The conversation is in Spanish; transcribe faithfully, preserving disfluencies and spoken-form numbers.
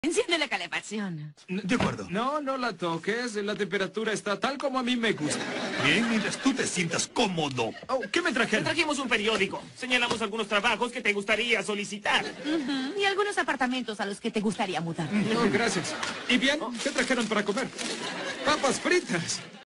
Enciende la calefacción. De acuerdo. No, no la toques. La temperatura está tal como a mí me gusta. Bien, mientras tú te sientas cómodo. Oh, ¿qué me Te trajeron? trajimos un periódico. Señalamos algunos trabajos que te gustaría solicitar. Ujú, y algunos apartamentos a los que te gustaría mudar. No, gracias. ¿Y bien? ¿Qué trajeron para comer? Papas fritas.